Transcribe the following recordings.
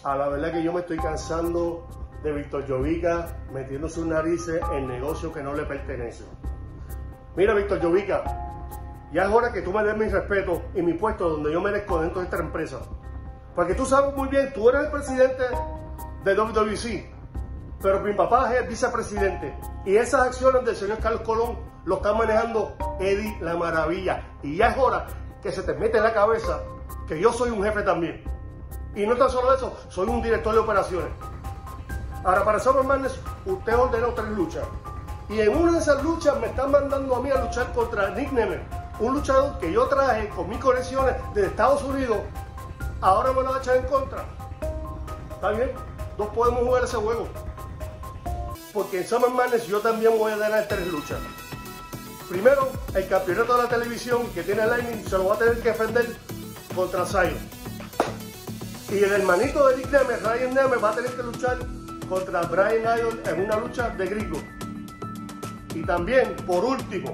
A la verdad que yo me estoy cansando de Víctor Llovica metiendo sus narices en negocios que no le pertenecen. Mira, Víctor Llovica, ya es hora que tú me des mi respeto y mi puesto donde yo merezco dentro de esta empresa. Porque tú sabes muy bien, tú eres el presidente de WWC, pero mi papá es el vicepresidente. Y esas acciones del señor Carlos Colón lo está manejando Eddie La Maravilla. Y ya es hora que se te mete en la cabeza que yo soy un jefe también. Y no tan solo eso, soy un director de operaciones. Ahora, para Summer Madness, usted ordenó 3 luchas. Y en una de esas luchas me están mandando a mí a luchar contra Nick Nemeth, un luchador que yo traje con mis conexiones de Estados Unidos. Ahora me lo va a echar en contra. ¿Está bien? No podemos jugar ese juego. Porque en Summer Madness yo también voy a ganar 3 luchas. Primero, el campeonato de la televisión que tiene Lightning se lo va a tener que defender contra Zion. Y el hermanito de Nick Nemeth, Ryan Nemeth, va a tener que luchar contra Brian Idol en una lucha de gringo. Y también, por último,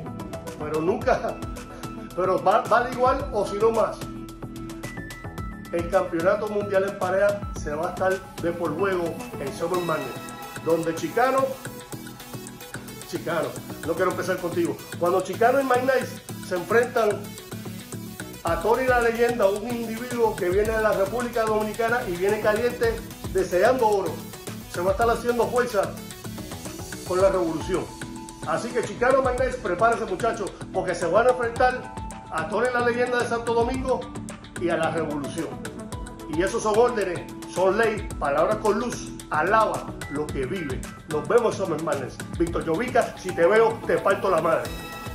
pero vale igual o si no más, el campeonato mundial en pareja se va a estar de por juego en Summer Madness, donde Chicano, no quiero empezar contigo, cuando Chicano y Mike Nice se enfrentan a Tony la Leyenda, un individuo que viene de la República Dominicana y viene caliente deseando oro, se va a estar haciendo fuerza con la revolución. Así que Chicano, Mike Nice, prepárense muchachos, porque se van a enfrentar a Tony la Leyenda de Santo Domingo y a la revolución. Y esos son órdenes, son ley, palabras con luz, alaba lo que vive. Nos vemos en Summer Madness. Víctor Llovica, si te veo, te parto la madre.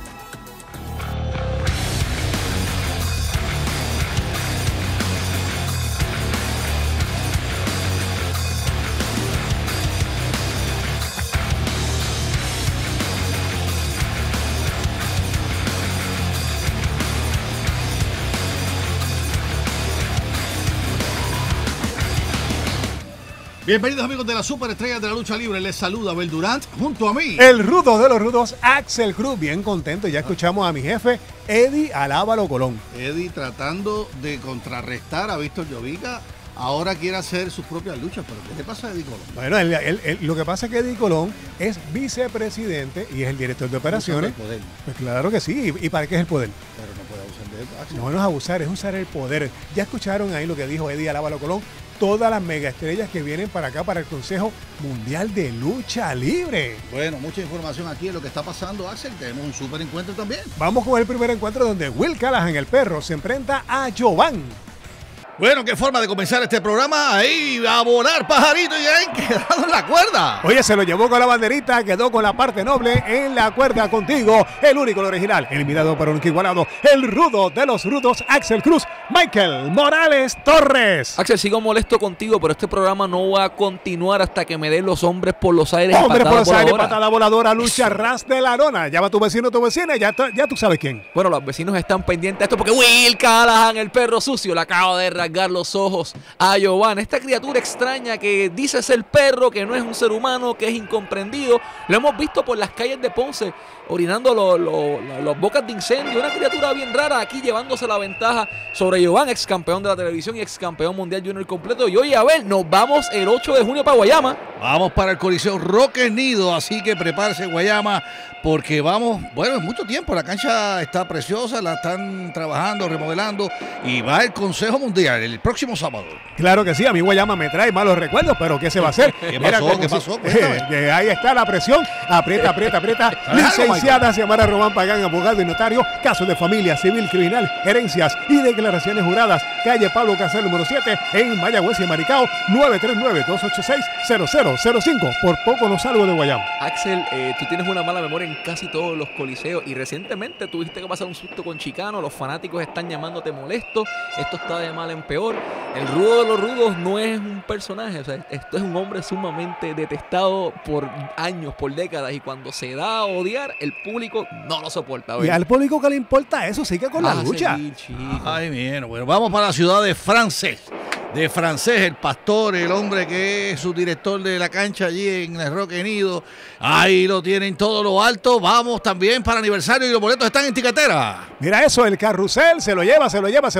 Bienvenidos amigos de la superestrella de la lucha libre, les saluda Abel Durant junto a mí. El rudo de los rudos, Axel Cruz, bien contento. Ya escuchamos a mi jefe, Eddie Alábalo Colón. Eddie tratando de contrarrestar a Víctor Llovica, ahora quiere hacer sus propias luchas, pero ¿qué le pasa a Eddie Colón? Bueno, lo que pasa es que Eddie Colón es vicepresidente y es el director de operaciones. Poder. Pues claro que sí, ¿y para qué es el poder? Pero no puede abusar de él, Axel. No es abusar, es usar el poder. Ya escucharon ahí lo que dijo Eddie Alábalo Colón. Todas las megaestrellas que vienen para acá, para el Consejo Mundial de Lucha Libre. Bueno, mucha información aquí de lo que está pasando, Axel. Tenemos un super encuentro también. Vamos con el primer encuentro donde Will Callahan, el perro, se enfrenta a Jovan. Bueno, qué forma de comenzar este programa. Ahí a volar pajarito y ahí quedado en la cuerda. Oye, se lo llevó con la banderita, quedó con la parte noble en la cuerda contigo. El único, el original, eliminado por un igualado, el rudo de los rudos, Axel Cruz, Michael Morales Torres. Axel, sigo molesto contigo, pero este programa no va a continuar hasta que me den los hombres por los aires. Hombres por los aires, patada voladora, lucha ras de la lona. Llama a tu vecino, tu vecina, ya tú sabes quién. Bueno, los vecinos están pendientes de esto porque Will Callahan, el perro sucio, le acaba de rasgar los ojos a Jovan, esta criatura extraña que dice ser perro, que no es un ser humano, que es incomprendido. Lo hemos visto por las calles de Ponce orinando los bocas de incendio, una criatura bien rara aquí llevándose la ventaja sobre Jovan, ex campeón de la televisión y ex campeón mundial junior completo. Y oye, a ver, nos vamos el 8 de junio para Guayama. Vamos para el Coliseo Roque Nido, así que prepárese Guayama, porque vamos, bueno, es mucho tiempo, la cancha está preciosa, la están trabajando, remodelando, y va el Consejo Mundial el próximo sábado. Claro que sí, a mí Guayama me trae malos recuerdos, pero ¿qué se va a hacer? ¿Qué pasó? Ahí está la presión, aprieta. Licenciada Xiomara Román Pagán, abogado y notario, casos de familia, civil, criminal, herencias y declaraciones juradas, calle Pablo Casal número 7, en Mayagüez y Maricao, 939-286-0005. Por poco no salgo de Guayama. Axel, tú tienes una mala memoria en casi todos los coliseos y recientemente tuviste que pasar un susto con Chicano, los fanáticos están llamándote molesto, esto está de mal en peor. El rudo de los rudos no es un personaje, o sea, esto es un hombre sumamente detestado por años, por décadas, y cuando se da a odiar, el público no lo soporta. Y al público que le importa eso, sigue con la lucha. Ay, bien, bueno, vamos para la ciudad de Frances, de Francés, el pastor, el hombre que es su director de la cancha allí en el Roque Nido. Ahí lo tienen todo lo alto. Vamos también para aniversario y los boletos están en Ticatera. Mira eso, el carrusel se lo lleva.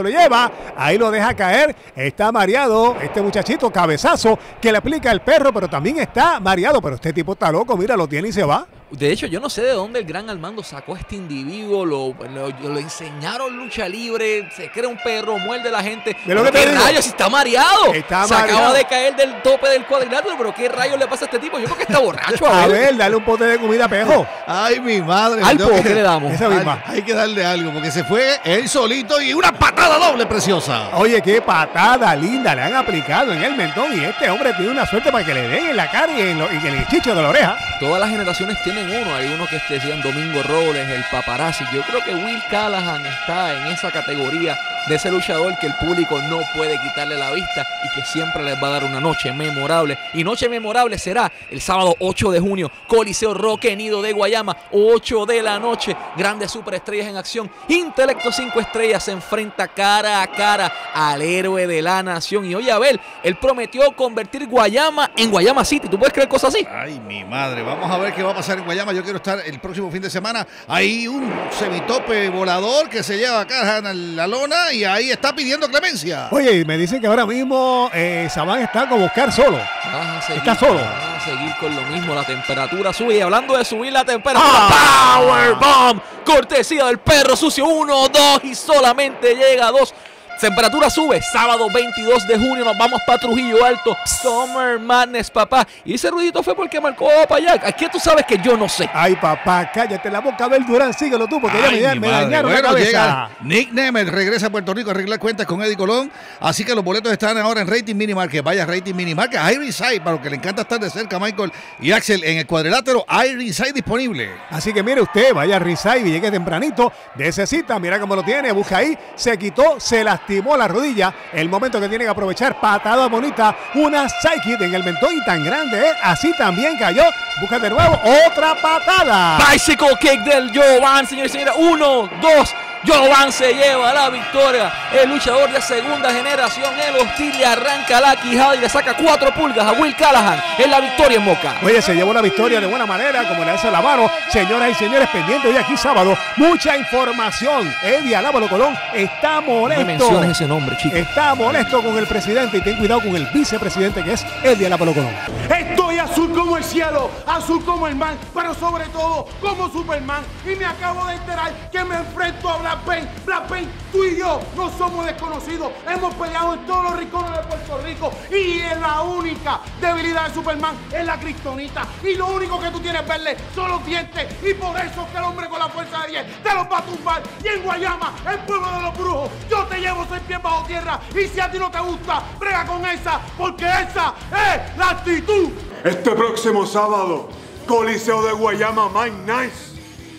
Ahí lo deja caer. Está mareado este muchachito, cabezazo, que le aplica el perro, pero también está mareado. Pero este tipo está loco, mira, lo tiene y se va. De hecho, yo no sé de dónde el gran Armando sacó a este individuo, lo enseñaron lucha libre, se crea un perro, muerde a la gente. ¿Pero qué rayos? Está mareado. Se mareado. Acaba de caer del tope del cuadrilátero, pero ¿qué rayos le pasa a este tipo? Yo creo que está borracho. A ver, dale un pote de comida a Pejo. Ay, mi madre. Alpo, ¿qué le damos? Esa misma. Hay que darle algo, porque se fue él solito y una patada doble preciosa. Oye, qué patada linda le han aplicado en el mentón y este hombre tiene una suerte para que le den en la cara y en el chicho de la oreja. Todas las generaciones tienen uno. Hay uno que decían Domingo Robles, el paparazzi. Yo creo que Will Callahan está en esa categoría de ese luchador que el público no puede quitarle la vista y que siempre les va a dar una noche memorable. Y noche memorable será el sábado 8 de junio, Coliseo Roque Nido de Guayama, 8 de la noche. Grandes superestrellas en acción. Intelecto 5 estrellas se enfrenta cara a cara al héroe de la nación. Y oye, Abel, él prometió convertir Guayama en Guayama City. ¿Tú puedes creer cosas así? Ay, mi madre. Vamos a ver qué va a pasar en Guayama. Yo quiero estar el próximo fin de semana. Hay un semitope volador que se lleva acá a la lona y ahí está pidiendo clemencia. Oye, me dicen que ahora mismo Sabán está con Oscar solo. Está solo. Vas a seguir con lo mismo, la temperatura sube. Y hablando de subir la temperatura, Powerbomb, cortesía del perro sucio, 1, 2 y solamente llega a 2. Temperatura sube, sábado 22 de junio nos vamos para Trujillo Alto, Summer Madness, papá. Y ese ruidito fue porque marcó para allá. Aquí tú sabes que yo no sé. Ay, papá, cállate la boca, Abel Durán, síguelo tú, porque ya me dañaron la cabeza. Nick Nemeth regresa a Puerto Rico a arreglar cuentas con Eddie Colón, así que los boletos están ahora en Rating Mini Market. Vaya Rating Mini Market, Iriside, para los que le encanta estar de cerca, Michael y Axel, en el cuadrilátero, Iriside disponible. Así que mire usted, vaya a Iriside y llegue tempranito, necesita, mira cómo lo tiene, busca ahí, se quitó, se lastimó la rodilla, el momento que tiene que aprovechar, patada bonita, una sidekick en el mentón y tan grande, así también cayó, busca de nuevo, otra patada. Bicycle kick del Jovan, señores y señores, 1, 2, Jovan se lleva la victoria, el luchador de segunda generación, el hostil le arranca la quijada y le saca 4 pulgas a Will Callahan en la victoria en Moca. Oye, se llevó la victoria de buena manera, como le hace la mano, señoras y señores, pendiente hoy aquí sábado, mucha información. Eddie Alábalo Colón está molesto. No menciones ese nombre, chico. Está molesto con el presidente y ten cuidado con el vicepresidente que es Eddie Alábalo Colón. Estoy azul como el cielo, azul como el mar, pero sobre todo como Superman. Y me acabo de enterar que me enfrento a Black Pain. Black Pain, tú y yo no somos desconocidos. Hemos peleado en todos los rincones de Puerto Rico y la única debilidad de Superman es la kriptonita. Y lo único que tú tienes verle son los dientes. Y por eso que el hombre con la fuerza de 10 te los va a tumbar. Y en Guayama, el pueblo de los brujos, yo te llevo 6 pies bajo tierra. Y si a ti no te gusta, brega con esa, porque esa es la actitud. Este próximo sábado, Coliseo de Guayama, Mike Nice,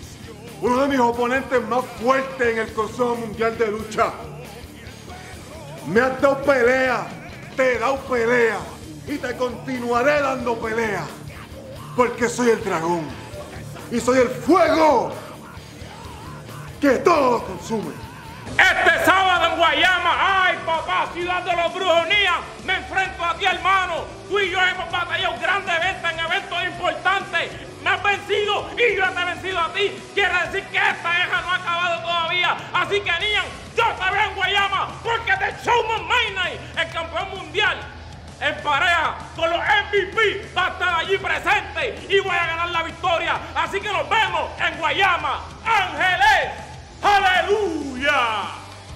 uno de mis oponentes más fuertes en el Consejo Mundial de Lucha. Me has dado pelea, te he dado pelea y te continuaré dando pelea, porque soy el dragón y soy el fuego que todo lo consume. Este sábado en Guayama, ay papá, ciudad de los brujos, Nia, me enfrento a ti, hermano. Tú y yo hemos batallado grandes ventas en eventos importantes. Me has vencido y yo te he vencido a ti. Quiere decir que esta guerra no ha acabado todavía. Así que, Nian, yo te veo en Guayama porque The Showman Maynard, el campeón mundial, en pareja con los MVP, va a estar allí presente y voy a ganar la victoria. Así que nos vemos en Guayama. Ángeles. ¡Aleluya!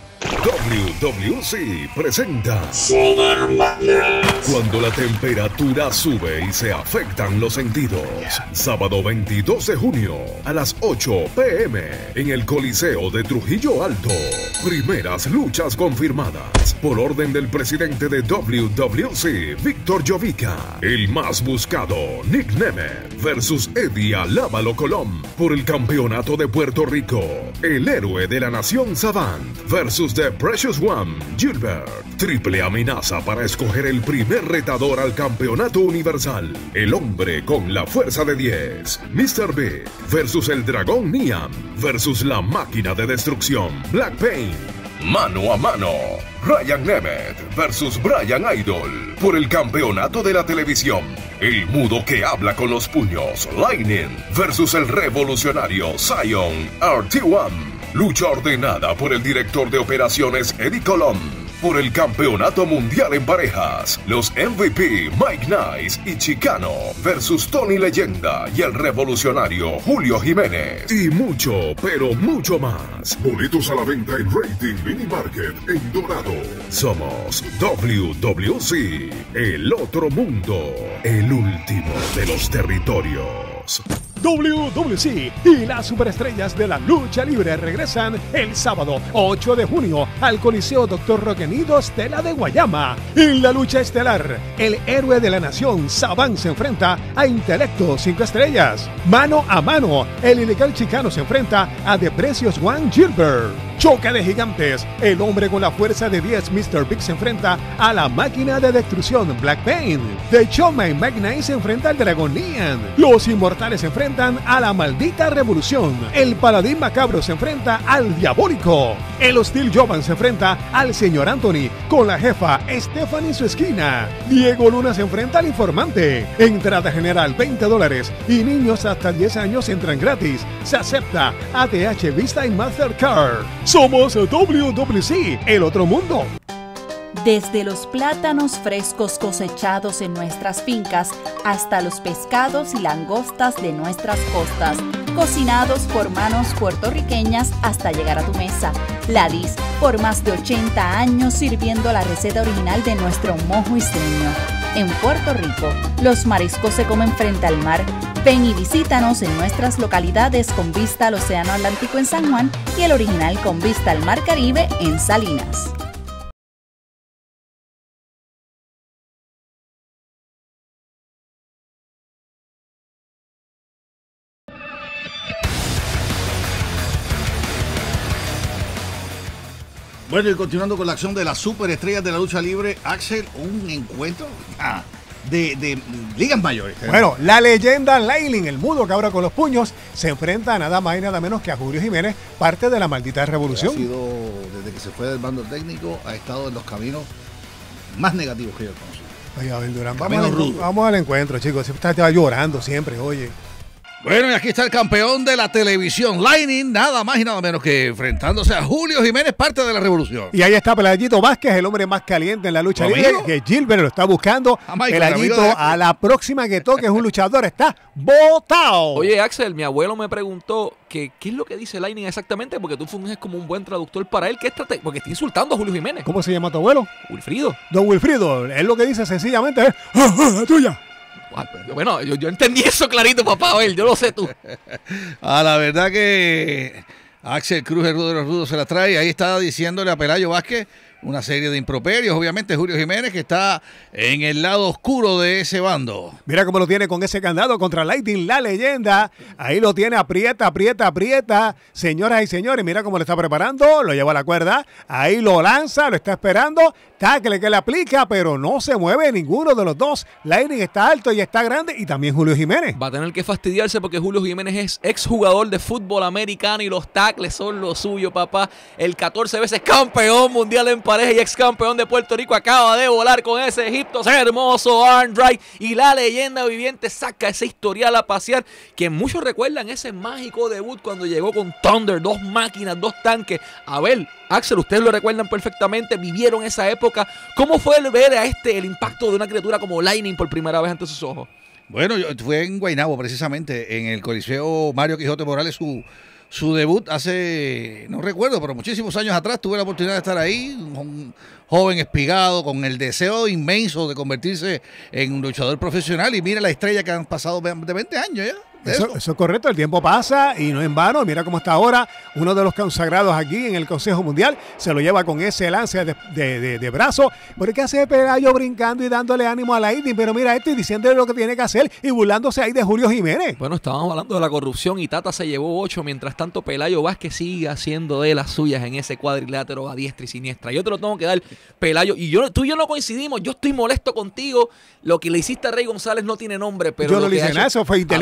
WWC presenta Cuando la temperatura sube y se afectan los sentidos. Sábado 22 de junio a las 8 p.m. en el Coliseo de Trujillo Alto. Primeras luchas confirmadas por orden del presidente de WWC, Víctor Jovica. El más buscado, Nick Nemeth versus Eddie Alábalo Colón por el campeonato de Puerto Rico. El héroe de la nación Savant versus The Precious One, Gilbert. Triple amenaza para escoger el primer retador al campeonato universal. El hombre con la fuerza de 10, Mr. Big versus el dragón Niam versus la máquina de destrucción, Black Pain. Mano a mano, Ryan Nemeth versus Brian Idol por el campeonato de la televisión. El mudo que habla con los puños, Lightning versus el revolucionario Zion RT1. Lucha ordenada por el director de operaciones Eddie Colón. Por el campeonato mundial en parejas, los MVP Mike Nice y Chicano versus Tony Leyenda y el revolucionario Julio Jiménez. Y mucho, pero mucho más. Boletos a la venta en Rating Mini Market en Dorado. Somos WWC, el otro mundo, el último de los territorios. WWC y las superestrellas de la lucha libre regresan el sábado 8 de junio al Coliseo Dr. Roque Nido Estela de Guayama. En la lucha estelar, el héroe de la nación, Saban, se enfrenta a Intelecto 5 estrellas. Mano a mano, el ilegal Chicano se enfrenta a The Precious One Gilbert. Choque de gigantes, el hombre con la fuerza de 10, Mr. Big, se enfrenta a la máquina de destrucción, Black Pain. The Showman Magnite se enfrenta al Dragón Lian. Los inmortales se enfrentan a la maldita revolución. El paladín macabro se enfrenta al diabólico. El hostil Jovan se enfrenta al señor Anthony con la jefa Stephanie en su esquina. Diego Luna se enfrenta al informante. Entrada general $20 y niños hasta 10 años entran gratis. Se acepta ATH, Visa y Mastercard. Somos WWC, el otro mundo. Desde los plátanos frescos cosechados en nuestras fincas hasta los pescados y langostas de nuestras costas, cocinados por manos puertorriqueñas hasta llegar a tu mesa. Ladis, por más de 80 años sirviendo la receta original de nuestro mojo isleño. En Puerto Rico, los mariscos se comen frente al mar. Ven y visítanos en nuestras localidades con vista al Océano Atlántico en San Juan y el original con vista al Mar Caribe en Salinas. Bueno, y continuando con la acción de las superestrellas de la lucha libre, Axel, un encuentro de ligas mayores. Bueno, la leyenda Lightning, el mudo que ahora con los puños, se enfrenta a nada más y nada menos que a Julio Jiménez, parte de la maldita revolución. Ha sido, desde que se fue del bando técnico, ha estado en los caminos más negativos que yo conozco. Oye, Abel Durán, vamos al encuentro, chicos. Siempre está llorando siempre, oye. Bueno, y aquí está el campeón de la televisión, Lightning, nada más y nada menos que enfrentándose a Julio Jiménez, parte de la revolución. Y ahí está Pelayito Vázquez, el hombre más caliente en la lucha libre, que Gilbert lo está buscando. Pelayito, a la próxima que toque es un luchador, está botado. Oye, Axel, mi abuelo me preguntó que qué es lo que dice Lightning exactamente, porque tú funges como un buen traductor para él, porque está insultando a Julio Jiménez. ¿Cómo se llama tu abuelo? Wilfrido. Don Wilfrido, él lo que dice sencillamente es tuya. Bueno, yo entendí eso clarito, papá. A ver, yo lo sé tú. La verdad que Axel Cruz, el rudo de los rudos, se la trae. Ahí está diciéndole a Pelayo Vázquez una serie de improperios. Obviamente Julio Jiménez, que está en el lado oscuro de ese bando. Mira cómo lo tiene con ese candado contra Lightning, la leyenda. Ahí lo tiene, aprieta. Señoras y señores, mira cómo le está preparando. Lo lleva a la cuerda. Ahí lo lanza, lo está esperando. Tackle que le aplica, pero no se mueve ninguno de los dos. Lightning está alto y está grande. Y también Julio Jiménez. Va a tener que fastidiarse porque Julio Jiménez es exjugador de fútbol americano y los tackles son lo suyo, papá. El 14 veces campeón mundial en pareja y ex campeón de Puerto Rico acaba de volar con ese Egipto hermoso arm drag, y la leyenda viviente saca ese historial a pasear, que muchos recuerdan ese mágico debut cuando llegó con Thunder, 2 máquinas, 2 tanques. A ver, Axel, ustedes lo recuerdan perfectamente, vivieron esa época. ¿Cómo fue el ver a el impacto de una criatura como Lightning por primera vez ante sus ojos? Bueno, fue en Guaynabo precisamente, en el Coliseo Mario Quijote Morales, su debut hace, no recuerdo, pero muchísimos años atrás. Tuve la oportunidad de estar ahí, un joven espigado con el deseo inmenso de convertirse en un luchador profesional, y mira la estrella que han pasado de 20 años ya. Eso es correcto, el tiempo pasa y no en vano. Mira cómo está ahora uno de los consagrados aquí en el Consejo Mundial. Se lo lleva con ese lance de brazo. ¿Por qué hace Pelayo brincando y dándole ánimo a Lightning? Pero mira esto y diciéndole lo que tiene que hacer y burlándose ahí de Julio Jiménez. Bueno, estábamos hablando de la corrupción y Tata se llevó 8. Mientras tanto, Pelayo Vázquez sigue haciendo de las suyas en ese cuadrilátero a diestra y siniestra. Yo te lo tengo que dar, Pelayo. Y tú y yo no coincidimos. Yo estoy molesto contigo. Lo que le hiciste a Rey González no tiene nombre. Pero yo no le hice nada, eso fue Intelecto 5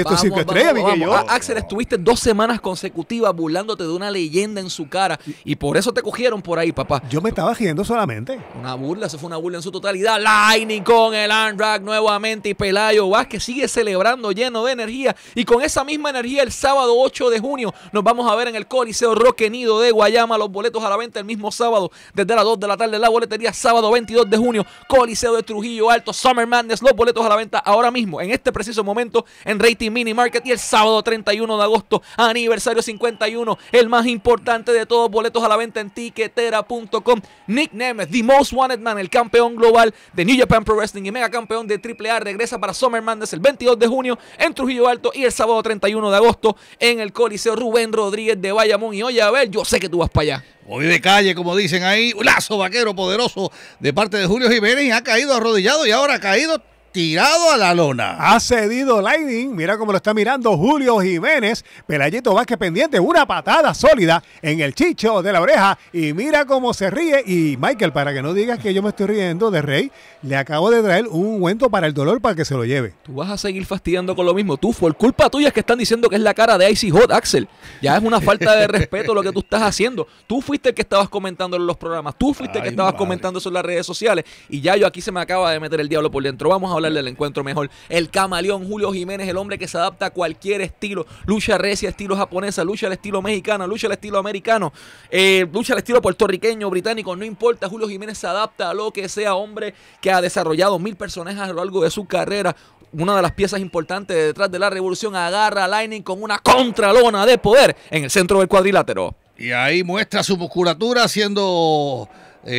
estrella, Miguel. Axel, estuviste 2 semanas consecutivas burlándote de una leyenda en su cara y por eso te cogieron por ahí, papá. Yo me estaba riendo solamente. Una burla, eso fue una burla en su totalidad. Lightning con el arm drag nuevamente y Pelayo Vázquez sigue celebrando lleno de energía y con esa misma energía el sábado 8 de junio nos vamos a ver en el Coliseo Roque Nido de Guayama. Los boletos a la venta el mismo sábado desde las 2 de la tarde en la boletería. Sábado 22 de junio, Coliseo de Trujillo Alto, Summer Madness. Los boletos a la venta ahora mismo, en este preciso momento, en Rating Mini Market. Y el sábado 31 de agosto, aniversario 51, el más importante de todos, boletos a la venta en tiquetera.com. Nick Nemeth, The Most Wanted Man, el campeón global de New Japan Pro Wrestling y mega campeón de AAA, regresa para Summer Madness el 22 de junio en Trujillo Alto y el sábado 31 de agosto en el Coliseo Rubén Rodríguez de Bayamón. Y oye, a ver, yo sé que tú vas para allá. Hoy de calle, como dicen ahí, un lazo vaquero poderoso de parte de Julio Jiménez y ha caído arrodillado y ahora ha caído tirado a la lona. Ha cedido Lightning, mira cómo lo está mirando Julio Jiménez. Pelayito Vázquez pendiente, una patada sólida en el chicho de la oreja y mira cómo se ríe. Y Michael, para que no digas que yo me estoy riendo de Rey, le acabo de traer un ungüento para el dolor para que se lo lleve. Tú vas a seguir fastidiando con lo mismo. Tú, por culpa tuya es que están diciendo que es la cara de Icy Hot, Axel. Ya es una falta de respeto lo que tú estás haciendo. Tú fuiste el que estabas comentando en los programas. Tú fuiste el que estabas comentando eso en las redes sociales. Y ya yo aquí se me acaba de meter el diablo por dentro. Vamos a hablar del encuentro mejor. El camaleón Julio Jiménez, el hombre que se adapta a cualquier estilo. Lucha recia, estilo japonesa, lucha al estilo mexicano, lucha al estilo americano, lucha al estilo puertorriqueño, británico, no importa. Julio Jiménez se adapta a lo que sea, hombre que ha desarrollado 1000 personajes a lo largo de su carrera. Una de las piezas importantes detrás de la revolución. Agarra a Lightning con una contralona de poder en el centro del cuadrilátero. Y ahí muestra su musculatura haciendo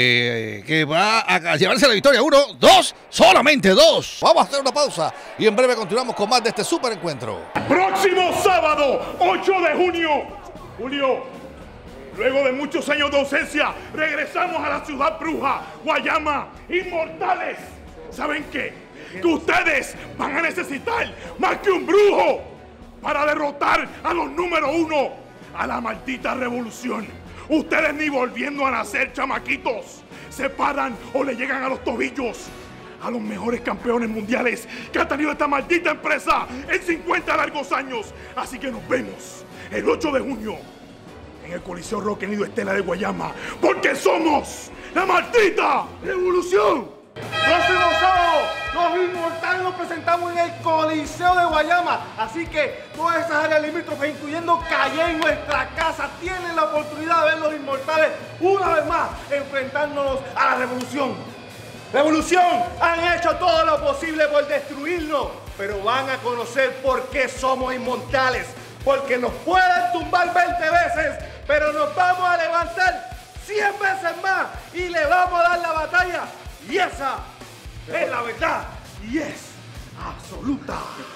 que va a llevarse la victoria. 1, 2, solamente 2. Vamos a hacer una pausa y en breve continuamos con más de este super encuentro. Próximo sábado, 8 de junio. Julio, luego de muchos años de ausencia, regresamos a la ciudad bruja, Guayama, inmortales. ¿Saben qué? Que ustedes van a necesitar más que un brujo para derrotar a los número 1, a la maldita revolución. Ustedes ni volviendo a nacer, chamaquitos, se paran o le llegan a los tobillos a los mejores campeones mundiales que ha tenido esta maldita empresa en 50 largos años. Así que nos vemos el 8 de junio en el Coliseo Roque Nido Estela de Guayama, porque somos la maldita revolución. Próximo sábado, los inmortales nos presentamos en el Coliseo de Guayama. Así que todas esas áreas limítrofes, incluyendo Calle, nuestra casa, tienen la oportunidad de ver los inmortales una vez más enfrentándonos a la revolución. Revolución, han hecho todo lo posible por destruirnos, pero van a conocer por qué somos inmortales. Porque nos pueden tumbar 20 veces, pero nos vamos a levantar 100 veces más y le vamos a dar la batalla. Y esa es la verdad y es absoluta.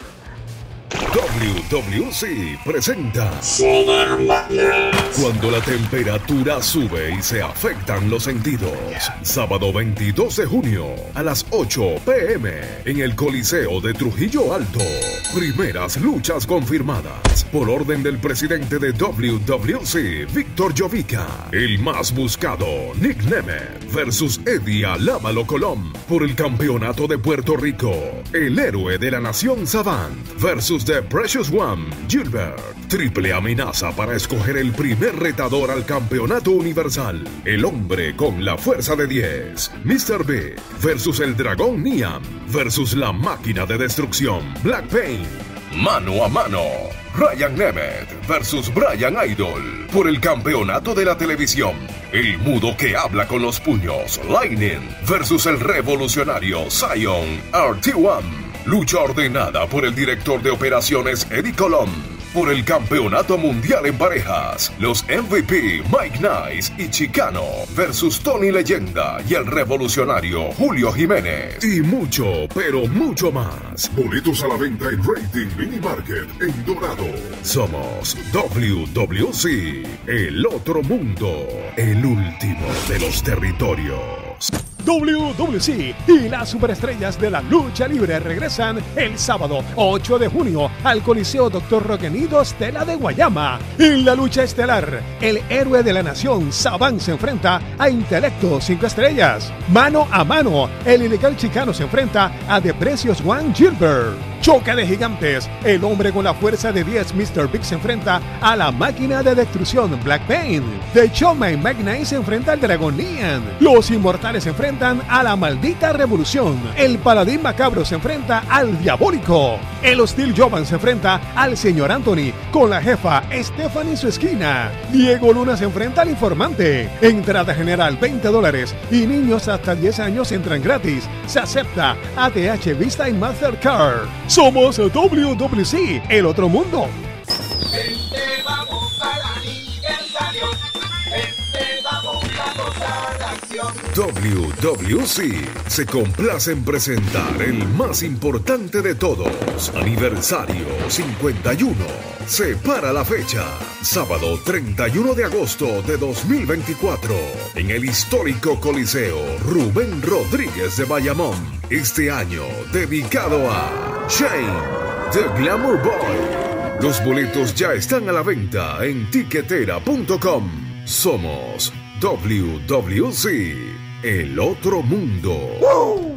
WWC presenta Cuando la temperatura sube y se afectan los sentidos. Sábado 22 de junio a las 8 p.m. en el Coliseo de Trujillo Alto. Primeras luchas confirmadas por orden del presidente de WWC, Víctor Jovica. El más buscado, Nick Nemeth versus Eddie Alábalo Colón por el campeonato de Puerto Rico. El héroe de la nación Savant versus The Precious One, Gilbert. Triple amenaza para escoger el primer retador al campeonato universal. El hombre con la fuerza de 10, Mr. Big versus el dragón Niam versus la máquina de destrucción, Black Pain. Mano a mano, Ryan Nemeth versus Brian Idol por el campeonato de la televisión. El mudo que habla con los puños, Lightning versus el revolucionario Zion RT1. Lucha ordenada por el director de operaciones Eddie Colón. Por el campeonato mundial en parejas, los MVP Mike Nice y Chicano versus Tony Leyenda y el revolucionario Julio Jiménez. Y mucho, pero mucho más. Boletos a la venta en Rating Mini Market en Dorado. Somos WWC, el otro mundo, el último de los territorios. WWC y las superestrellas de la lucha libre regresan el sábado 8 de junio al Coliseo Dr. Roque Nido Estela de Guayama. En la lucha estelar, el héroe de la nación Saban se enfrenta a Intelecto 5 estrellas. Mano a mano, el ilegal chicano se enfrenta a The Precious One Gilbert. Choque de gigantes, el hombre con la fuerza de 10 Mr. Big se enfrenta a la máquina de destrucción Black Pain. The Showman Magnite se enfrenta al Dragón Lian. Los inmortales se enfrentan a la maldita revolución. El paladín macabro se enfrenta al diabólico. El hostil Jovan se enfrenta al señor Anthony con la jefa Stephanie en su esquina. Diego Luna se enfrenta al informante. Entrada general $20 y niños hasta 10 años entran gratis. Se acepta ATH Visa y Mastercard. Somos WWC, el otro mundo. Vente, vamos al aniversario. Vente, vamos a gozar la acción. WWC se complace en presentar el más importante de todos. Aniversario 51. Separa la fecha. Sábado 31 de agosto de 2024. En el histórico Coliseo Rubén Rodríguez de Bayamón. Este año dedicado a Shane, The Glamour Boy. Los boletos ya están a la venta en tiquetera.com. Somos WWC, el otro mundo.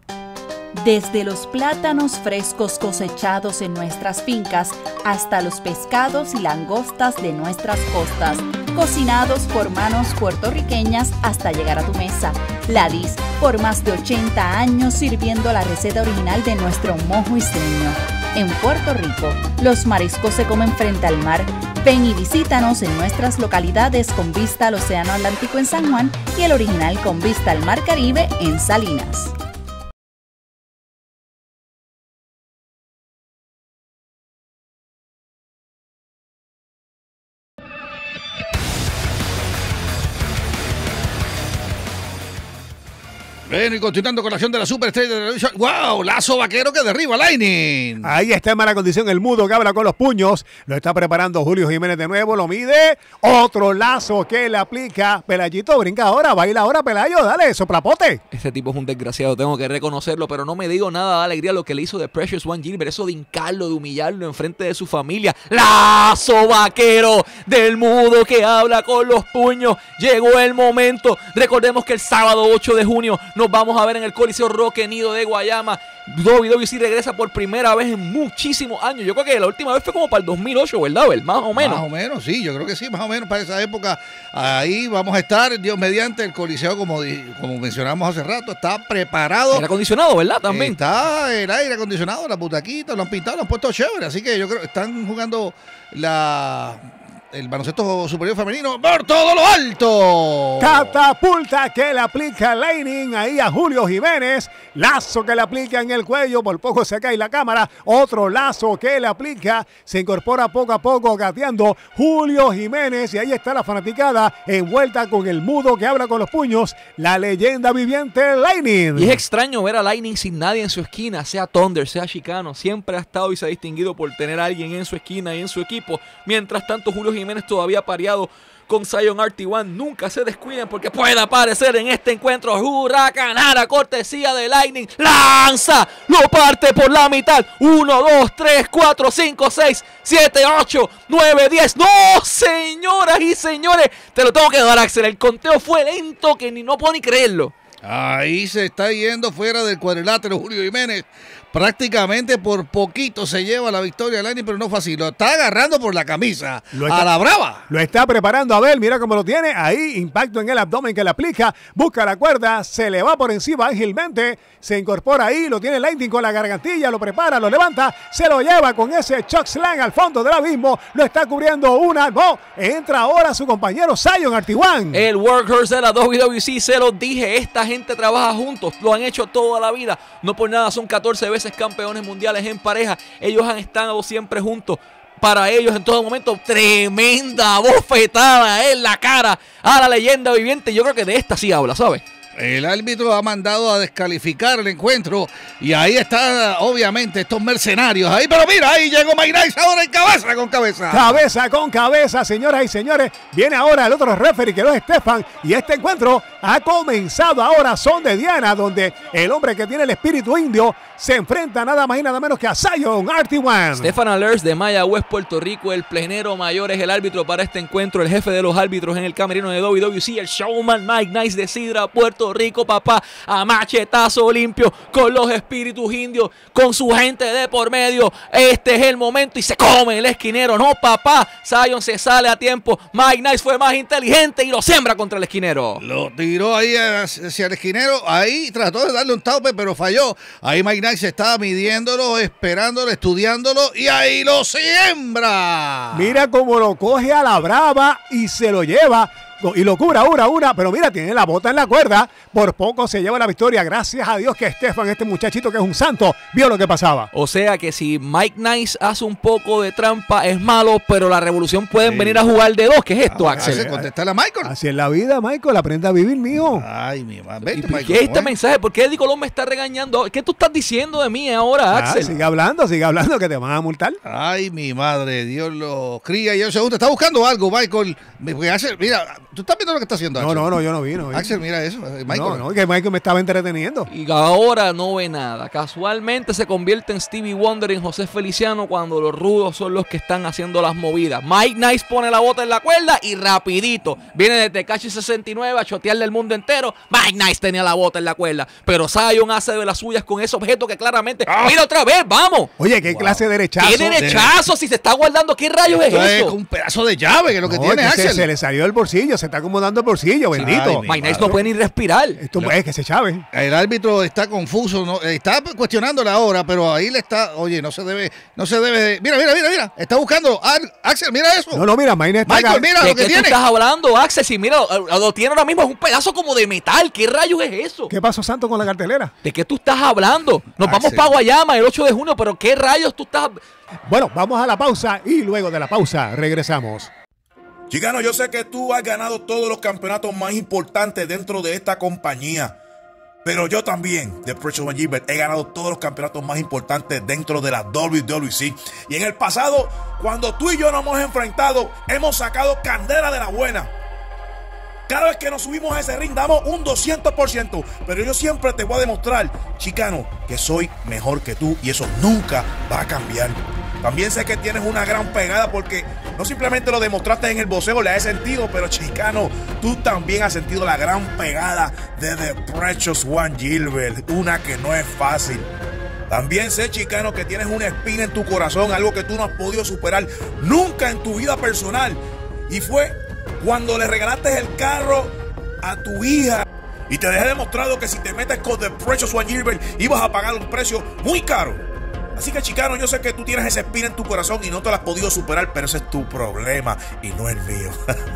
Desde los plátanos frescos cosechados en nuestras fincas hasta los pescados y langostas de nuestras costas, cocinados por manos puertorriqueñas hasta llegar a tu mesa. Ladis, por más de 80 años sirviendo la receta original de nuestro mojo isleño. En Puerto Rico, los mariscos se comen frente al mar. Ven y visítanos en nuestras localidades con vista al Océano Atlántico en San Juan y el original con vista al Mar Caribe en Salinas. Bueno, y continuando con la acción de la superestrella de la lucha. ¡Wow! Lazo vaquero que derriba a Lightning. Ahí está en mala condición el mudo que habla con los puños. Lo está preparando Julio Jiménez de nuevo. Lo mide. Otro lazo que le aplica. Pelayito brinca ahora. Baila ahora, Pelayo. Dale, soplapote. Este tipo es un desgraciado, tengo que reconocerlo, pero no me digo nada de alegría lo que le hizo The Precious One Gilbert. Eso de hincarlo, de humillarlo en frente de su familia. Lazo vaquero del mudo que habla con los puños. Llegó el momento. Recordemos que el sábado 8 de junio nos vamos a ver en el Coliseo Roque Nido de Guayama. WWC regresa por primera vez en muchísimos años. Yo creo que la última vez fue como para el 2008, ¿verdad, Abel? Más o menos. Más o menos, sí, yo creo que sí, más o menos para esa época. Ahí vamos a estar, Dios mediante, el Coliseo, como mencionamos hace rato, está preparado. Aire acondicionado, ¿verdad? También. Está el aire acondicionado, las butaquitas, lo han pintado, lo han puesto chévere. Así que yo creo que están jugando el baloncesto superior femenino por todo lo alto. Catapulta que le aplica Lightning ahí a Julio Jiménez. Lazo que le aplica en el cuello. Por poco se cae la cámara. Otro lazo que le aplica. Se incorpora poco a poco gateando Julio Jiménez. Y ahí está la fanaticada envuelta con el mudo que habla con los puños. La leyenda viviente Lightning. Y es extraño ver a Lightning sin nadie en su esquina. Sea Thunder, sea Chicano. Siempre ha estado y se ha distinguido por tener a alguien en su esquina y en su equipo. Mientras tanto, Julio Jiménez todavía pareado con Zion RT1. Nunca se descuiden porque puede aparecer en este encuentro huracanara, cortesía de Lightning. Lanza, lo parte por la mitad. 1, 2, 3, 4, 5, 6, 7, 8, 9, 10. ¡No, señoras y señores! Te lo tengo que dar, Axel. El conteo fue lento que no puedo ni creerlo. Ahí se está yendo fuera del cuadrilátero Julio Jiménez. Prácticamente por poquito se lleva la victoria de Lightning, pero no fue así. Lo está agarrando por la camisa. A la brava. Lo está preparando Abel. Mira cómo lo tiene. Ahí, impacto en el abdomen que le aplica. Busca la cuerda. Se le va por encima ágilmente. Se incorpora ahí. Lo tiene Lightning con la gargantilla. Lo prepara, lo levanta. Se lo lleva con ese choke slam al fondo del abismo. Lo está cubriendo una. No. Entra ahora su compañero Zion RT1. El workhorse de la WWC. Se los dije. Esta gente trabaja juntos. Lo han hecho toda la vida. No por nada son 14 veces campeones mundiales en pareja. Ellos han estado siempre juntos. Para ellos en todo momento, tremenda bofetada en la cara a la leyenda viviente. Yo creo que de esta sí habla, ¿sabes? El árbitro ha mandado a descalificar el encuentro y ahí está, obviamente, estos mercenarios ahí. Pero mira, ahí llegó Mike Nice ahora en cabeza con cabeza. Cabeza con cabeza, señoras y señores. Viene ahora el otro referee que no es Stefan. Y este encuentro ha comenzado ahora. Son de Diana, donde el hombre que tiene el espíritu indio se enfrenta nada más y nada menos que a Zion RT1. Stefan Alers de Mayagüez, Puerto Rico. El plenero mayor es el árbitro para este encuentro. El jefe de los árbitros en el camerino de WWC. El showman Mike Nice de Sidra, Puerto Rico, papá. A machetazo limpio con los espíritus indios, con su gente de por medio. Este es el momento y se come el esquinero. No, papá. Zion se sale a tiempo. Mike Nice fue más inteligente y lo siembra contra el esquinero. Lo tiró ahí hacia el esquinero. Ahí trató de darle un tope, pero falló. Ahí Mike Nice estaba midiéndolo, esperándolo, estudiándolo y ahí lo siembra. Mira cómo lo coge a la brava y se lo lleva. Y lo cura una, pero mira, tiene la bota en la cuerda. Por poco se lleva la victoria. Gracias a Dios que Stefan, este muchachito que es un santo, vio lo que pasaba. O sea que si Mike Nice hace un poco de trampa es malo, pero la revolución pueden venir a jugar de dos. ¿Qué es esto, Axel? Contestar a Michael. Así es la vida, Michael. Aprende a vivir, mío. Ay, mi madre. ¿Y qué es este mensaje? ¿Por qué Eddie Colón me está regañando? ¿Qué tú estás diciendo de mí ahora, Axel? Sigue hablando, que te van a multar. Ay, mi madre, Dios lo cría y el segundo. Está buscando algo, Michael. Axel, mira, tú estás viendo lo que está haciendo Axel. No, yo no vi. Axel, mira eso, Michael. No, que Michael me estaba entreteniendo. Y ahora no ve nada. Casualmente se convierte en Stevie Wonder, en José Feliciano, cuando los rudos son los que están haciendo las movidas. Mike Nice pone la bota en la cuerda y rapidito viene de Tekashi 69 a chotearle el mundo entero. Mike Nice tenía la bota en la cuerda, pero Zion hace de las suyas con ese objeto que claramente... ¡Mira otra vez, vamos! Oye, ¿qué clase de derechazo? ¿Qué derechazo? Si se está guardando, ¿qué rayos es eso? Es un pedazo de llave que es lo que tiene Axel. Se le salió del bolsillo, se está acomodando el bolsillo, bendito. Mike Nice no puede ni respirar. Esto es que se chave. El árbitro está confuso, ¿no? Está cuestionando la hora, pero ahí le está, oye, no se debe. Mira, está buscando. Axel, mira eso. No, mira, Michael, mira lo que tiene. ¿De qué tú estás hablando, Axel? Si mira, lo tiene ahora mismo, es un pedazo como de metal. ¿Qué rayos es eso? ¿Qué pasó, Santo, con la cartelera? ¿De qué tú estás hablando? Nos vamos para Guayama el 8 de junio, pero ¿qué rayos tú estás...? Bueno, vamos a la pausa y luego de la pausa regresamos. Chicano, yo sé que tú has ganado todos los campeonatos más importantes dentro de esta compañía. Pero yo también, de Precious One Gilbert, he ganado todos los campeonatos más importantes dentro de la WWC. Y en el pasado, cuando tú y yo nos hemos enfrentado, hemos sacado candela de la buena. Cada vez que nos subimos a ese ring, damos un 200%. Pero yo siempre te voy a demostrar, chicano, que soy mejor que tú y eso nunca va a cambiar. También sé que tienes una gran pegada porque no simplemente lo demostraste en el boxeo, le has sentido, pero chicano, tú también has sentido la gran pegada de The Precious One Gilbert, una que no es fácil. También sé, chicano, que tienes una espina en tu corazón, algo que tú no has podido superar nunca en tu vida personal. Y fue cuando le regalaste el carro a tu hija y te dejé demostrado que si te metes con The Precious One Gilbert ibas a pagar un precio muy caro. Así que, chicano, yo sé que tú tienes esa espina en tu corazón y no te la has podido superar, pero ese es tu problema y no el mío.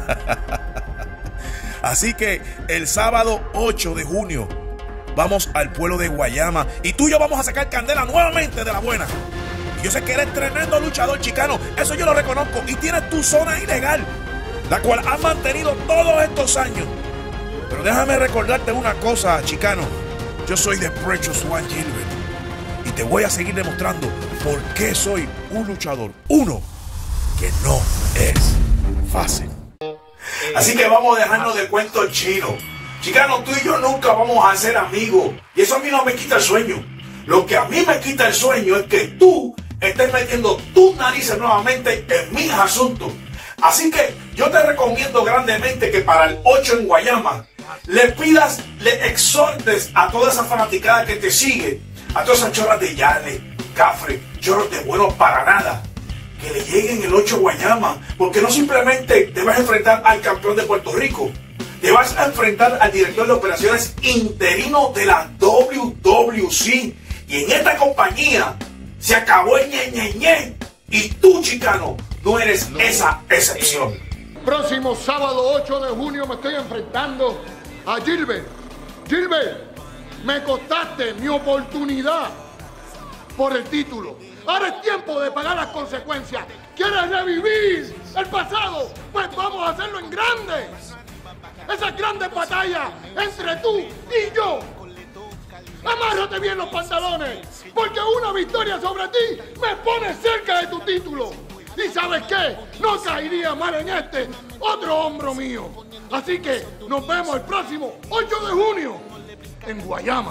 Así que el sábado 8 de junio vamos al pueblo de Guayama y tú y yo vamos a sacar candela nuevamente de la buena. Y yo sé que eres tremendo luchador, chicano, eso yo lo reconozco, y tienes tu zona ilegal, la cual has mantenido todos estos años. Pero déjame recordarte una cosa, chicano, yo soy The Precious One Gilbert. Y te voy a seguir demostrando por qué soy un luchador. Uno, que no es fácil. Así que vamos a dejarnos de cuentos chinos. Chicano, tú y yo nunca vamos a ser amigos. Y eso a mí no me quita el sueño. Lo que a mí me quita el sueño es que tú estés metiendo tus narices nuevamente en mis asuntos. Así que yo te recomiendo grandemente que para el 8 en Guayama le pidas, le exhortes a toda esa fanaticada que te sigue, a todas esas chorras de Yale, Cafre, chorros de buenos para nada, que le lleguen el 8 Guayama, porque no simplemente te vas a enfrentar al campeón de Puerto Rico, te vas a enfrentar al director de operaciones interino de la WWC, y en esta compañía se acabó el ñe, y tú, chicano, no eres esa excepción. Próximo sábado 8 de junio me estoy enfrentando a Gilbert. Gilbert, me costaste mi oportunidad por el título. Ahora es tiempo de pagar las consecuencias. ¿Quieres revivir el pasado? Pues vamos a hacerlo en grande. esas grandes batallas entre tú y yo. Amárrate bien los pantalones, porque una victoria sobre ti me pone cerca de tu título. ¿Y sabes qué? No caería mal en este otro hombro mío. Así que nos vemos el próximo 8 de junio en Guayama.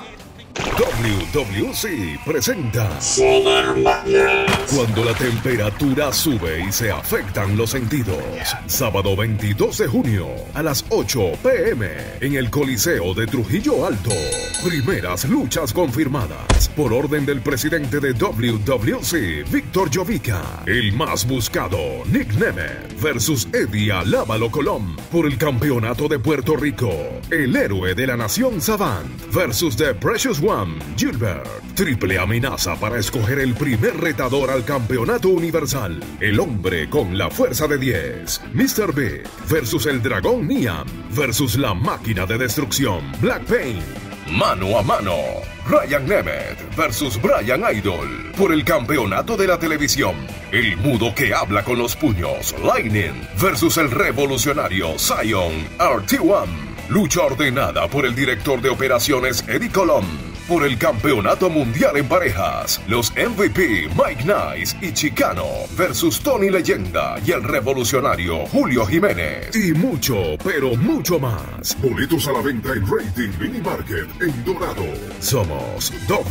WWC presenta Cuando la temperatura sube y se afectan los sentidos. Sábado 22 de junio a las 8 p.m. en el Coliseo de Trujillo Alto. Primeras luchas confirmadas por orden del presidente de WWC, Víctor Jovica. El más buscado, Nick Nemeth versus Eddie Alábalo Colón por el campeonato de Puerto Rico. El héroe de la nación Savant versus The Precious One, Gilbert. Triple amenaza para escoger el primer retador al campeonato universal. El hombre con la fuerza de 10, Mr. Big versus el dragón Niam versus la máquina de destrucción, Black Pain. Mano a mano, Ryan Nemeth versus Brian Idol por el campeonato de la televisión. El mudo que habla con los puños, Lightning versus el revolucionario Zion RT1. Lucha ordenada por el director de operaciones Eddie Colón. Por el campeonato mundial en parejas, los MVP Mike Nice y Chicano versus Tony Leyenda y el revolucionario Julio Jiménez. Y mucho, pero mucho más. Boletos a la venta en Rating Mini Market en Dorado. Somos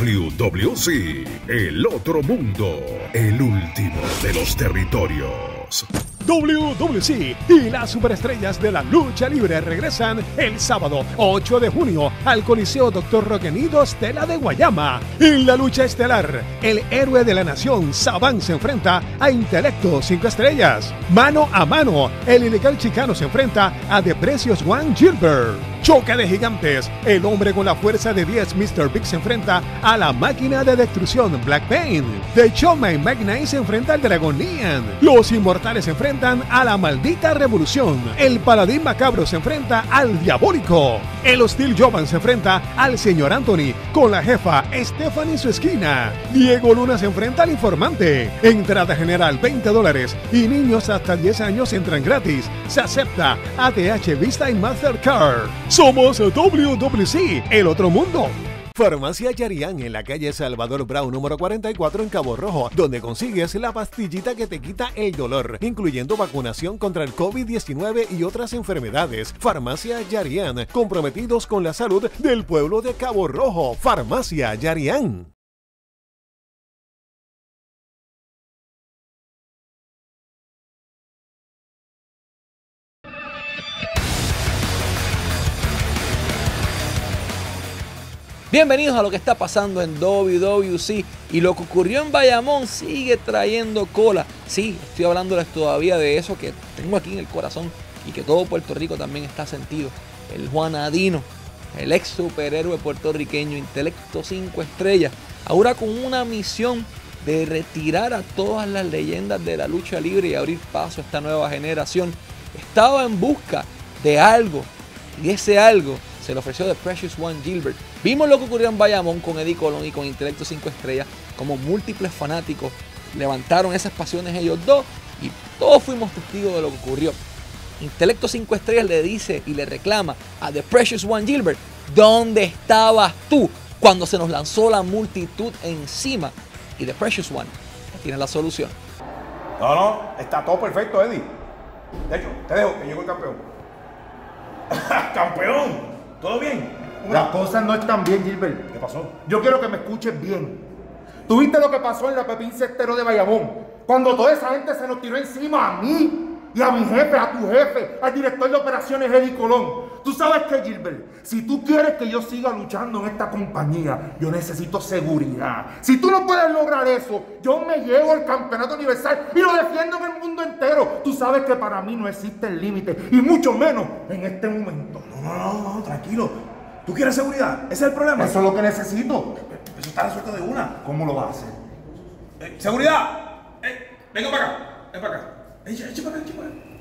WWC, el otro mundo, el último de los territorios. WWC y las superestrellas de la lucha libre regresan el sábado 8 de junio al Coliseo Dr. Roque Nido Estela de Guayama. En la lucha estelar, el héroe de la nación Savant se enfrenta a Intelecto 5 estrellas. Mano a mano, el ilegal Chicano se enfrenta a The Precious One Gilbert. Choque de gigantes, el hombre con la fuerza de 10 Mr. Big se enfrenta a la máquina de destrucción Black Pain. The Showman Mike Nice se enfrenta al dragón Nian. Los inmortales se enfrentan a la maldita revolución. El paladín macabro se enfrenta al diabólico. El hostil Jovan se enfrenta al señor Anthony con la jefa Stephanie en su esquina. Diego Luna se enfrenta al informante. Entrada general $20 y niños hasta 10 años entran gratis. Se acepta ATH Visa y Mastercard. Somos WWC, el otro mundo. Farmacia Yarián en la calle Salvador Brown número 44 en Cabo Rojo, donde consigues la pastillita que te quita el dolor, incluyendo vacunación contra el COVID-19 y otras enfermedades. Farmacia Yarián, comprometidos con la salud del pueblo de Cabo Rojo. Farmacia Yarián. Bienvenidos a lo que está pasando en WWC, y lo que ocurrió en Bayamón sigue trayendo cola. Sí, estoy hablándoles todavía de eso que tengo aquí en el corazón y que todo Puerto Rico también está sentido. El Juanadino, el ex superhéroe puertorriqueño, Intelecto 5 estrellas, ahora con una misión de retirar a todas las leyendas de la lucha libre y abrir paso a esta nueva generación. Estaba en busca de algo, y ese algo se le ofreció The Precious One Gilbert. Vimos lo que ocurrió en Bayamón con Eddie Colón y con Intelecto 5 estrellas, como múltiples fanáticos levantaron esas pasiones ellos dos, y todos fuimos testigos de lo que ocurrió. Intelecto 5 estrellas le dice y le reclama a The Precious One Gilbert: ¿dónde estabas tú cuando se nos lanzó la multitud encima? Y The Precious One tiene la solución. No, está todo perfecto, Eddie. De hecho, te dejo que llegó el campeón. ¡Campeón! ¿Todo bien? Las cosas no están bien, Gilbert. ¿Qué pasó? Yo quiero que me escuches bien. ¿Tú viste lo que pasó en la Pepín Cestero de Bayamón? Cuando toda esa gente se nos tiró encima a mí y a mi jefe, a tu jefe, al director de operaciones Eddie Colón. ¿Tú sabes qué, Gilbert? Si tú quieres que yo siga luchando en esta compañía, yo necesito seguridad. Si tú no puedes lograr eso, yo me llevo el campeonato universal y lo defiendo en el mundo entero. Tú sabes que para mí no existe el límite, y mucho menos en este momento. No, tranquilo. ¿Tú quieres seguridad? ¿Ese es el problema? Eso es lo que necesito. Eso está resuelto de una. ¿Cómo lo vas a hacer? ¡Seguridad! Venga para acá. Ven para acá. Echa para acá.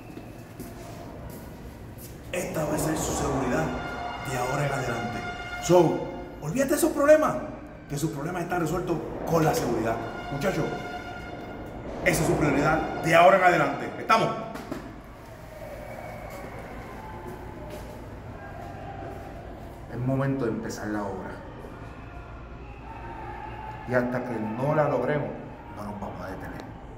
Esta va a ser su seguridad de ahora en adelante. Olvídate de esos problemas. Que sus problemas están resueltos con la seguridad. Muchachos, esa es su prioridad de ahora en adelante. ¿Estamos? momento de empezar la obra. Y hasta que no la logremos, no nos vamos a detener.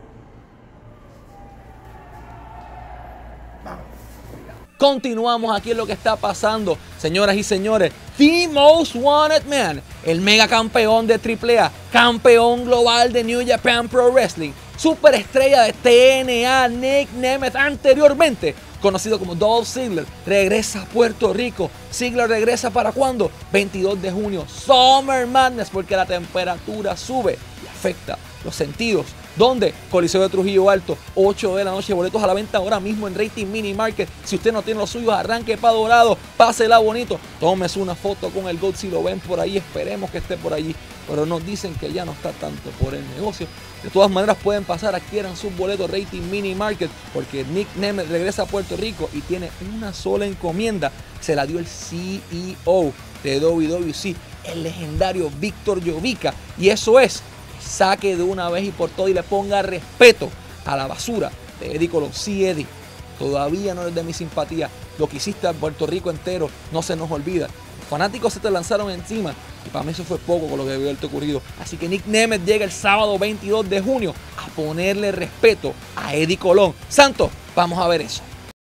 Vamos. Continuamos aquí en lo que está pasando, señoras y señores. The Most Wanted Man, el mega campeón de AAA, campeón global de New Japan Pro Wrestling, superestrella de TNA, Nick Nemeth, anteriormente conocido como Dolph Ziggler, regresa a Puerto Rico. Ziggler regresa ¿para cuándo? 22 de junio, Summer Madness, porque la temperatura sube y afecta los sentidos. ¿Dónde? Coliseo de Trujillo Alto, 8 de la noche, boletos a la venta ahora mismo en Rating Mini Market. Si usted no tiene los suyos, arranque para Dorado, pásela bonito, tómese una foto con el GOAT si lo ven por ahí, esperemos que esté por allí, pero nos dicen que ya no está tanto por el negocio. De todas maneras pueden pasar, adquieran sus boletos Rating Mini Market, porque Nick Nemeth regresa a Puerto Rico y tiene una sola encomienda, se la dio el CEO de WWC, el legendario Víctor Jovica, y eso es: saque de una vez y por todas y le ponga respeto a la basura de Eddie Colón. Sí, Eddie, todavía no eres de mi simpatía. Lo que hiciste a Puerto Rico entero no se nos olvida. Los fanáticos se te lanzaron encima y para mí eso fue poco con lo que debió haberte ocurrido. Así que Nick Nemeth llega el sábado 22 de junio a ponerle respeto a Eddie Colón. Santos, vamos a ver eso.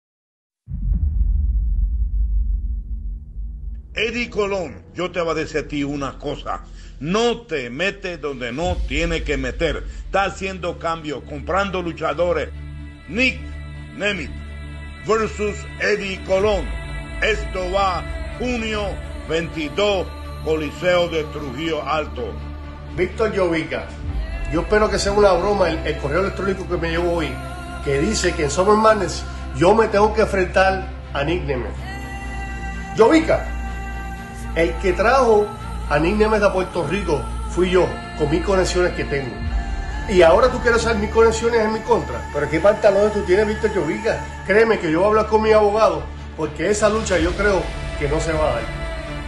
Eddie Colón, yo te voy a decir a ti una cosa. No te metes donde no tiene que meter. Está haciendo cambios, comprando luchadores. Nick Nemeth versus Eddie Colón. Esto va junio 22, Coliseo de Trujillo Alto. Víctor Jovica, yo espero que sea una broma el correo electrónico que me llegó hoy, que dice que en Summer Madness yo me tengo que enfrentar a Nick Nemeth. Jovica, el que trajo a Nick Nemeth a Puerto Rico fui yo, con mis conexiones que tengo. Y ahora tú quieres saber mis conexiones en mi contra. Pero qué pantalones tú tienes, Víctor Jovica. Créeme que yo voy a hablar con mi abogado, porque esa lucha yo creo que no se va a dar.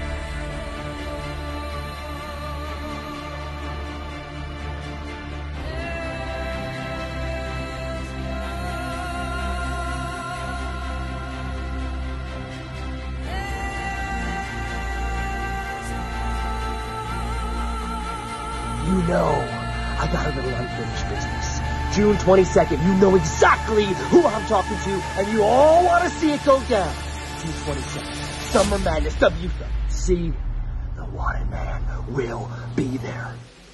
You know, I got a little unfinished business. June 22nd, you know exactly who I'm talking to, and you all want to see it go down. June 22nd, Summer Madness, WWC, the Wanted Man will be there.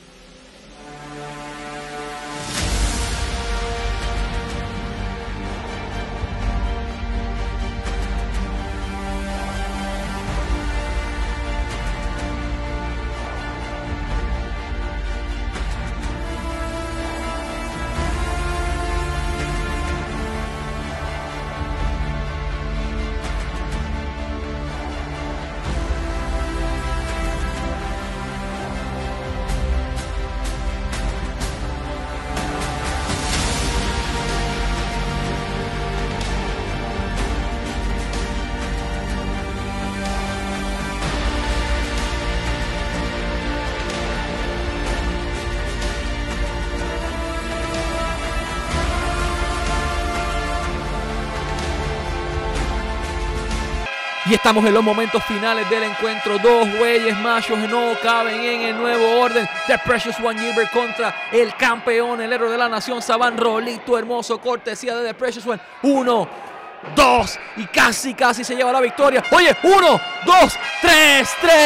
Y estamos en los momentos finales del encuentro. Dos güeyes machos no caben en el nuevo orden. The Precious One Gilbert contra el campeón, el héroe de la nación, Saban Rolito Hermoso, cortesía de The Precious One. 1, 2 y casi se lleva la victoria. Oye, 1, 2, 3.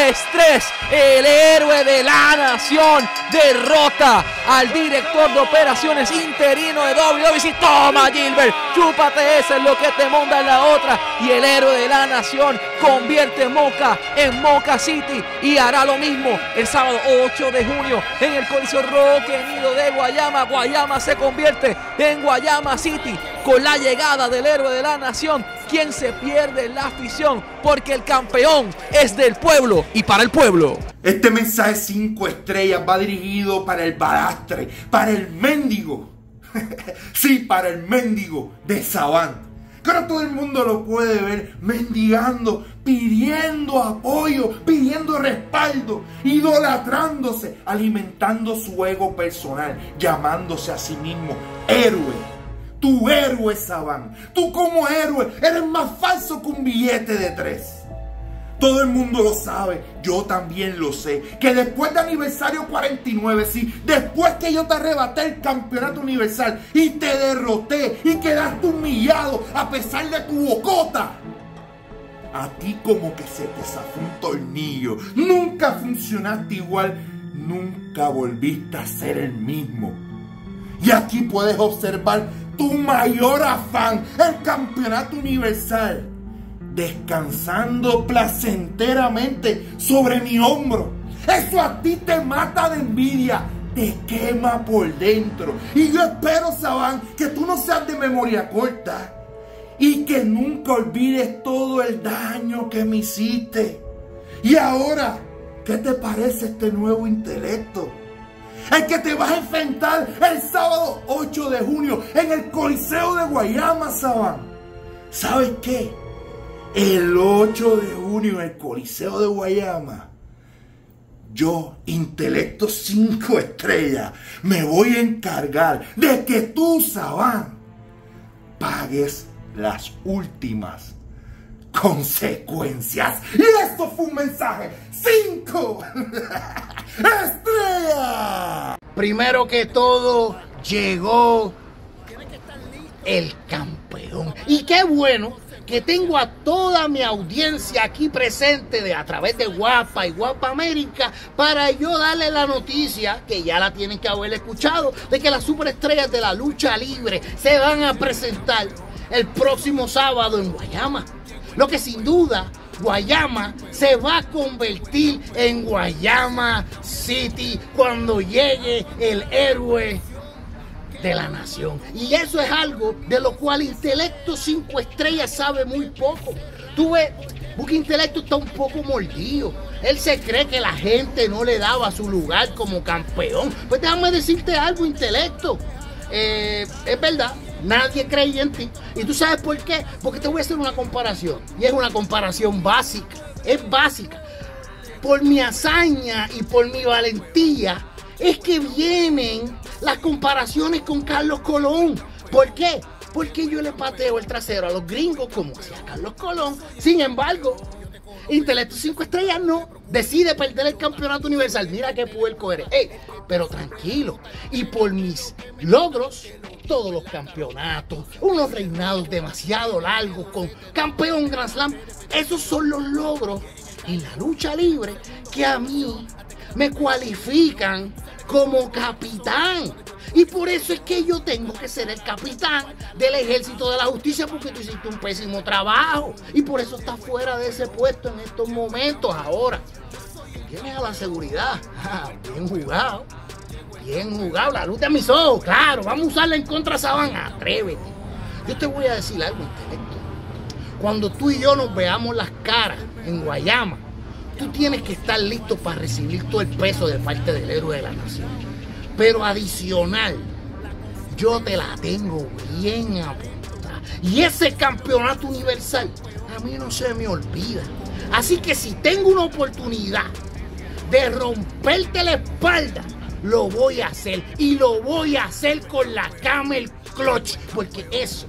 El héroe de la nación derrota al director de operaciones interino de WWC. Toma, Gilbert, chúpate esa, es lo que te monda en la otra. Y el héroe de la nación convierte Moca en Moca City y hará lo mismo el sábado 8 de junio en el Coliseo Roque Nido de Guayama. Guayama se convierte en Guayama City con la llegada del héroe de la nación, quien se pierde la afición, porque el campeón es del pueblo y para el pueblo. Este mensaje 5 estrellas va dirigido para el balastre, para el mendigo. Sí, para el mendigo de Saban. Que ahora todo el mundo lo puede ver mendigando, pidiendo apoyo, pidiendo respaldo, idolatrándose, alimentando su ego personal, llamándose a sí mismo héroe. Tu héroe, Saban. Tú como héroe eres más falso que un billete de 3. Todo el mundo lo sabe, yo también lo sé, que después de aniversario 49, sí, después que yo te arrebaté el campeonato universal y te derroté y quedaste humillado a pesar de tu bocota, a ti como que se te zafó un tornillo, nunca funcionaste igual, nunca volviste a ser el mismo. Y aquí puedes observar tu mayor afán, el campeonato universal, descansando placenteramente sobre mi hombro. Eso a ti te mata de envidia, te quema por dentro. Y yo espero, Saban, que tú no seas de memoria corta y que nunca olvides todo el daño que me hiciste. Y ahora, ¿qué te parece este nuevo intelecto? El que te vas a enfrentar el sábado 8 de junio en el Coliseo de Guayama, Saban. ¿Sabes qué? El 8 de junio en el Coliseo de Guayama, yo, intelecto 5 estrellas, me voy a encargar de que tú, Saban, pagues las últimas consecuencias. Y esto fue un mensaje 5 estrellas. Primero que todo, llegó el campeón. Y qué bueno que tengo a toda mi audiencia aquí presente a través de Guapa y Guapa América para yo darle la noticia, que ya la tienen que haber escuchado, de que las superestrellas de la lucha libre se van a presentar el próximo sábado en Guayama. Lo que sin duda Guayama se va a convertir en Guayama City cuando llegue el héroe de la nación. Y eso es algo de lo cual Intelecto 5 estrellas sabe muy poco. Tú ves, porque Intelecto está un poco mordido. Él se cree que la gente no le daba su lugar como campeón. Pues déjame decirte algo, Intelecto. Es verdad, nadie creía en ti. ¿Y tú sabes por qué? Porque te voy a hacer una comparación. Y es una comparación básica. Es básica. Por mi hazaña y por mi valentía es que vienen las comparaciones con Carlos Colón. ¿Por qué? Porque yo le pateo el trasero a los gringos como hacía Carlos Colón. Sin embargo, Intelecto 5 estrellas no decide perder el campeonato universal. Mira qué puerco eres. Pero tranquilo. Y por mis logros, todos los campeonatos, unos reinados demasiado largos con campeón Grand Slam, esos son los logros en la lucha libre que a mí me cualifican como capitán. Y por eso es que yo tengo que ser el capitán del Ejército de la Justicia, porque tú hiciste un pésimo trabajo. Y por eso estás fuera de ese puesto en estos momentos. Ahora, tienes a la seguridad. Bien jugado. Bien jugado. La luz de mis ojos, claro. Vamos a usarla en contra, Saban. Atrévete. Yo te voy a decir algo, Intelecto. Cuando tú y yo nos veamos las caras en Guayama, tú tienes que estar listo para recibir todo el peso de parte del héroe de la nación. Pero adicional, yo te la tengo bien apuntada. Y ese campeonato universal a mí no se me olvida. Así que si tengo una oportunidad de romperte la espalda, lo voy a hacer. Y lo voy a hacer con la Camel Clutch. Porque eso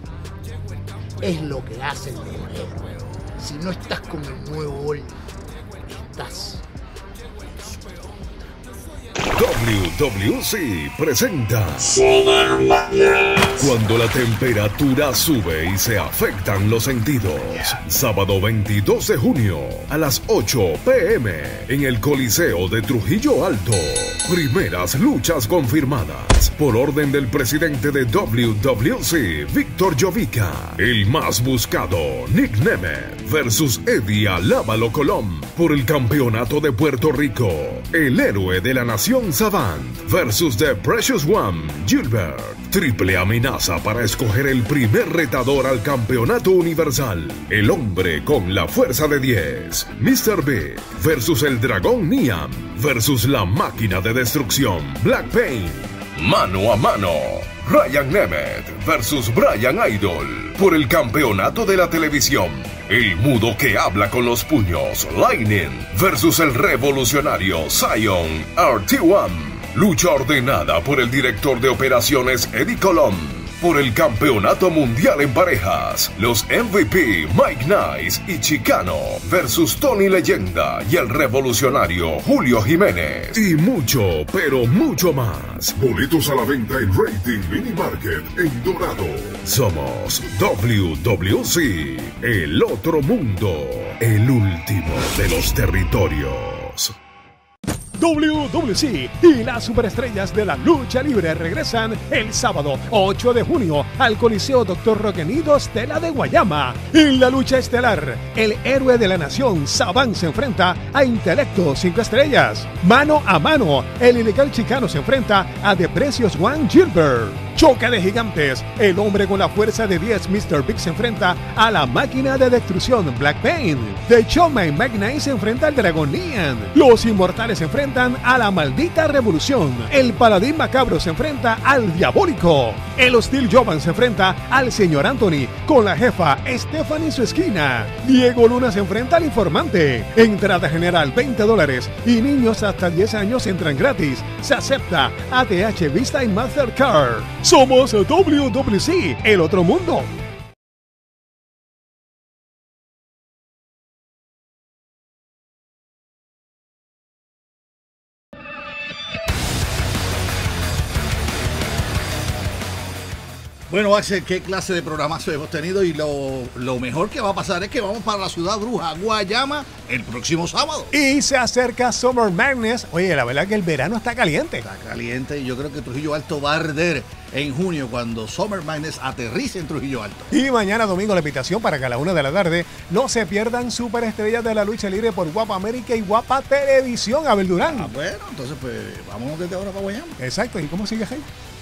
es lo que hace el héroe. Si no estás con el nuevo orden, estás. WWC presenta Cuando la temperatura sube y se afectan los sentidos. Sábado 22 de junio a las 8 p.m. en el Coliseo de Trujillo Alto. Primeras luchas confirmadas por orden del presidente de WWC, Víctor Jovica. El más buscado, Nick Nemeth versus Eddie Alábalo Colón por el campeonato de Puerto Rico. El héroe de la nación Savant versus The Precious One, Gilbert. Triple amenaza para escoger el primer retador al campeonato universal. El hombre con la fuerza de 10, Mr. Big versus el dragón Niam versus la máquina de destrucción, Black Pain. Mano a mano, Ryan Nemeth versus Brian Idol por el campeonato de la televisión. El mudo que habla con los puños, Lightning versus el revolucionario Zion RT1. Lucha ordenada por el director de operaciones Eddie Colón. por el Campeonato Mundial en Parejas. Los MVP Mike Nice y Chicano versus Tony Leyenda y el revolucionario Julio Jiménez. Y mucho, pero mucho más. Boletos a la venta en Rating Mini Market en Dorado. Somos WWC, el otro mundo, el último de los territorios. WWC y las superestrellas de la lucha libre regresan el sábado 8 de junio al Coliseo Dr. Roque Nido Estela de Guayama. En la lucha estelar, el héroe de la nación, Saban, se enfrenta a Intelecto 5 estrellas. Mano a mano, el ilegal Chicano se enfrenta a The Precious One Gilbert. Choque de gigantes, el hombre con la fuerza de 10, Mr. Big, se enfrenta a la máquina de destrucción, Black Pain. The Showman Magnite se enfrenta al Dragón Lian. Los inmortales se enfrentan a la maldita revolución. El paladín macabro se enfrenta al diabólico. El hostil Jovan se enfrenta al señor Anthony con la jefa Stephanie en su esquina. Diego Luna se enfrenta al informante. Entrada general $20 y niños hasta 10 años entran gratis. Se acepta ATH, Visa y Mastercard. Somos WWC, el otro mundo. Bueno, Axel, qué clase de programazo hemos tenido y lo mejor que va a pasar es que vamos para la ciudad bruja, Guayama, el próximo sábado. Y se acerca Summer Madness. Oye, la verdad que el verano está caliente. Está caliente y yo creo que Trujillo Alto va a arder en junio cuando Summer Madness aterrice en Trujillo Alto. Y mañana domingo la invitación para que a la 1 de la tarde no se pierdan superestrellas de la lucha libre por Guapa América y Guapa Televisión, Abel Durán. Bueno, entonces pues vamos desde ahora para Guayama. Exacto, ¿y cómo sigue ahí?